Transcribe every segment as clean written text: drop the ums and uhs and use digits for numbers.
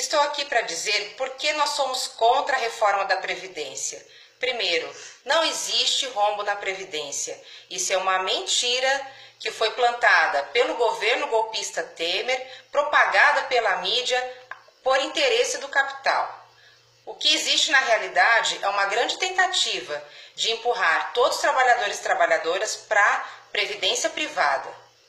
Estou aqui para dizer por que nós somos contra a reforma da Previdência. Primeiro, não existe rombo na Previdência. Isso é uma mentira que foi plantada pelo governo golpista Temer, propagada pela mídia por interesse do capital. O que existe na realidade é uma grande tentativa de empurrar todos os trabalhadores e trabalhadoras para a previdência privada.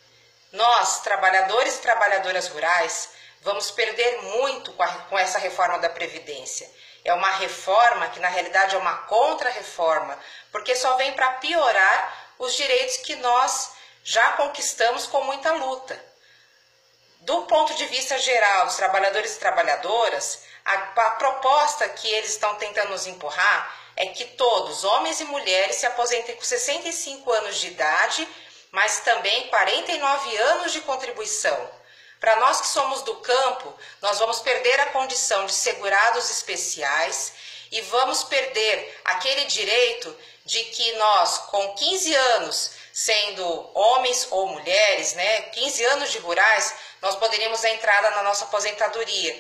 Nós, trabalhadores e trabalhadoras rurais, vamos perder muito com essa reforma da Previdência. É uma reforma que, na realidade, é uma contra-reforma, porque só vem para piorar os direitos que nós já conquistamos com muita luta. Do ponto de vista geral dos trabalhadores e trabalhadoras, a proposta que eles estão tentando nos empurrar é que todos, homens e mulheres, se aposentem com 65 anos de idade, mas também 49 anos de contribuição. Para nós que somos do campo, nós vamos perder a condição de segurados especiais e vamos perder aquele direito de que nós, com 15 anos, sendo homens ou mulheres, 15 anos de rurais, nós poderíamos dar entrada na nossa aposentadoria.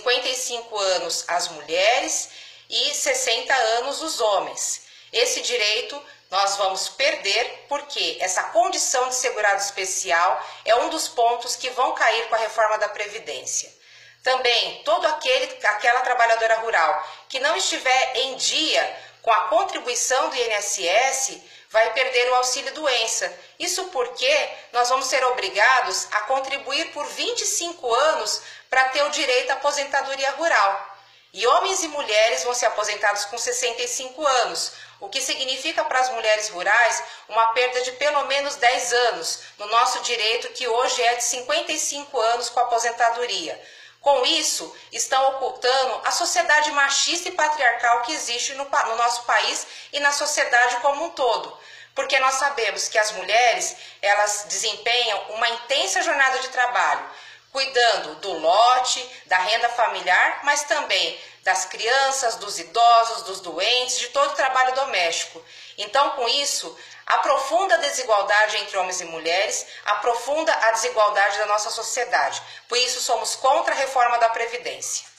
55 anos as mulheres e 60 anos os homens. Esse direito nós vamos perder porque essa condição de segurado especial é um dos pontos que vão cair com a reforma da Previdência. Também, aquela trabalhadora rural que não estiver em dia com a contribuição do INSS vai perder o auxílio-doença. Isso porque nós vamos ser obrigados a contribuir por 25 anos para ter o direito à aposentadoria rural. E homens e mulheres vão ser aposentados com 65 anos, o que significa para as mulheres rurais uma perda de pelo menos 10 anos no nosso direito, que hoje é de 55 anos com aposentadoria. Com isso, estão ocultando a sociedade machista e patriarcal que existe no nosso país e na sociedade como um todo. Porque nós sabemos que as mulheres, elas desempenham uma intensa jornada de trabalho, cuidando do lote, da renda familiar, mas também das crianças, dos idosos, dos doentes, de todo o trabalho doméstico. Então, com isso, aprofunda a desigualdade entre homens e mulheres, aprofunda a desigualdade da nossa sociedade. Por isso, somos contra a reforma da Previdência.